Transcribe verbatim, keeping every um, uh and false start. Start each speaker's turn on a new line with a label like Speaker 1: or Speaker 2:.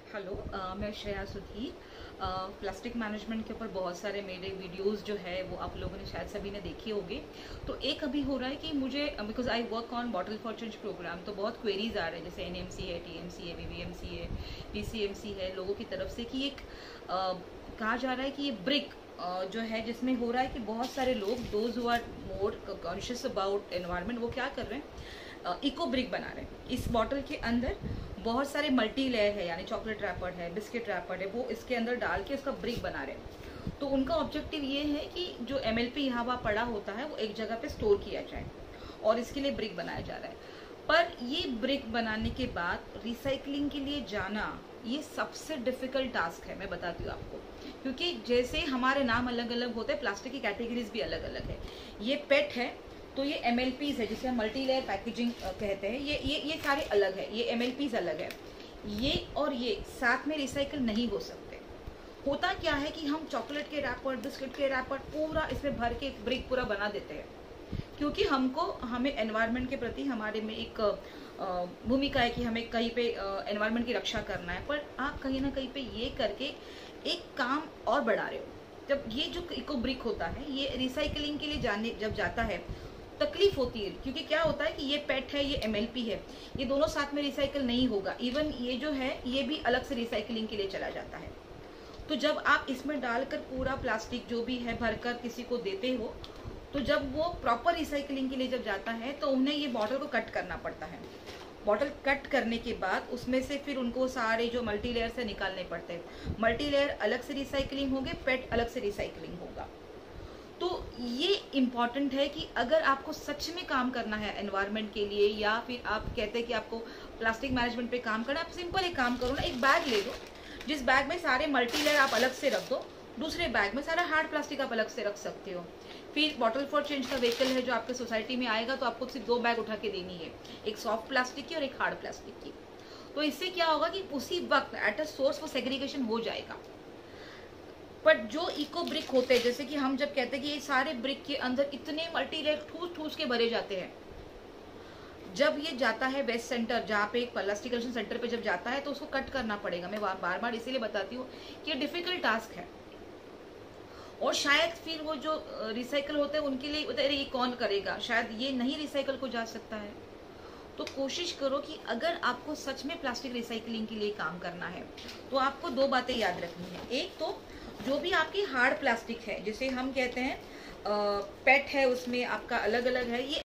Speaker 1: Hello, uh, मैं Shreya Sudhir. Uh, plastic management के ऊपर बहुत सारे मेरे वीडियोस जो है वो आप लोगों ने शायद सभी ने देखे होंगे। तो एक अभी हो रहा है कि मुझे, because I work on bottle for change program, तो बहुत क्वेरीज आ रहे हैं, जैसे एनएमसी है, टीएमसी है, वीवीएमसी है, पीसीएमसी है, लोगों की तरफ से कि एक अ, कहा जा रहा है कि ये ब्रिक जो है जिसमें हो रहा है कि बहुत सारे लोग, those who are more conscious about environment, वो क्या कर रहे हैं, इको ब्रिक बना रहे हैं। इस बॉटल के अंदर बहुत सारे मल्टी लेयर है, यानी चॉकलेट रैपर है, बिस्किट रैपर है, वो इसके अंदर डाल के इसका ब्रिक बना रहे हैं। तो उनका ऑब्जेक्टिव ये है कि जो एमएलपी यहाँ वहाँ पड़ा होता है वो एक जगह पे स्टोर किया जाए, और इसके लिए ब्रिक बनाया जा रहा है। पर ये ब्रिक बनाने के बाद रिसाइकलिंग के लिए जाना, ये सबसे डिफिकल्ट टास्क है, मैं बताती हूँ आपको। क्योंकि जैसे हमारे नाम अलग अलग होते हैं, प्लास्टिक की कैटेगरीज भी अलग अलग है। ये पेट है तो ये एम एल पीज है, जिसे हम मल्टी लेयर पैकेजिंग कहते हैं। ये ये ये सारे अलग है, ये एम एल पीज अलग है। ये और ये साथ में रिसाइकल नहीं हो सकते। होता क्या है कि हम चॉकलेट के रैपर, बिस्किट के रैपर पूरा इसमें भर के एक ब्रिक पूरा बना देते हैं, क्योंकि हमको हमें एनवायरनमेंट के प्रति हमारे में एक भूमिका है कि हमें कहीं पे एनवायरनमेंट की रक्षा करना है। पर आप कहीं ना कहीं पे ये करके एक काम और बढ़ा रहे हो। जब ये जो इको ब्रिक होता है, ये रिसाइकलिंग के लिए जाने जब जाता है तकलीफ होती है, क्योंकि क्या होता है कि ये पेट है, ये एमएलपी है, ये दोनों साथ में रिसाइकल नहीं होगा। इवन ये जो है ये भी अलग से रिसाइकलिंग के लिए चला जाता है। तो जब आप इसमें डालकर पूरा प्लास्टिक जो भी है भरकर किसी को देते हो, तो जब वो प्रॉपर रिसाइकलिंग के लिए जब जाता है तो उन्हें ये बॉटल को कट करना पड़ता है। बॉटल कट करने के बाद उसमें से फिर उनको सारे जो मल्टी लेयर से निकालने पड़ते हैं। मल्टी लेयर अलग से रिसाइकलिंग होंगे, पेट अलग से रिसाइकलिंग होगा। तो ये इम्पॉर्टेंट है कि अगर आपको सच में काम करना है एनवायरनमेंट के लिए, या फिर आप कहते हैं कि आपको प्लास्टिक मैनेजमेंट पे काम करना है, आप सिंपल एक काम करो ना, एक बैग ले दो, जिस बैग में सारे मल्टी लेयर आप अलग से रख दो, दूसरे बैग में सारा हार्ड प्लास्टिक आप अलग से रख सकते हो। फिर बॉटल फॉर चेंज का व्हीकल है जो आपके सोसाइटी में आएगा, तो आपको सिर्फ दो बैग उठा के देनी है, एक सॉफ्ट प्लास्टिक की और एक हार्ड प्लास्टिक की। तो इससे क्या होगा कि उसी वक्त एट अ सोर्स वो सेग्रीगेशन हो जाएगा। पर जो इको ब्रिक होते हैं, जैसे कि हम जब कहते हैं कि ये सारे ब्रिक के अंदर इतने मल्टी लेयर ठूस ठूस के भरे जाते हैं, जब ये जाता है वेस्ट सेंटर, जहाँ पे एक प्लास्टिक कलेक्शन सेंटर पे जब जाता है, तो उसको कट करना पड़ेगा। मैं बार बार इसीलिए बताती हूँ कि ये डिफिकल्ट टास्क है। और शायद फिर वो जो रिसाइकल होते हैं उनके लिए अरे ये कौन करेगा, शायद ये नहीं रिसाइकल को जा सकता है। तो कोशिश करो कि अगर आपको सच में प्लास्टिक रिसाइकलिंग के लिए काम करना है, तो आपको दो बातें याद रखनी है। एक तो जो भी आपकी हार्ड प्लास्टिक है, जिसे हम कहते हैं पेट है, उसमें आपका अलग अलग है, ये